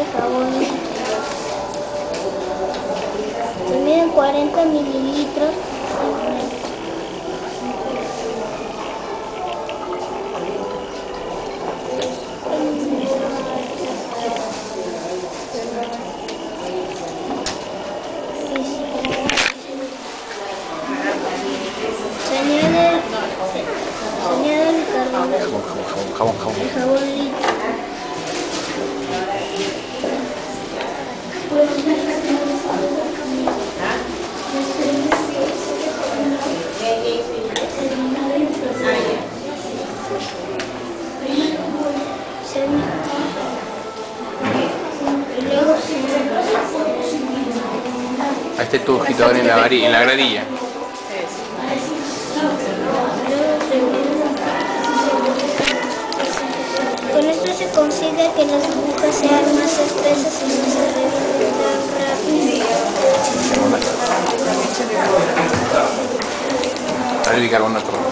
de jabón. Se miden 40 mililitros. Se añade el Jabón. el jabón líquido. Ahí está tu agitador en la gradilla. Con esto se consigue que las burbujas sean más espesas y no se revientan rápido. Ahora el bicarbonato.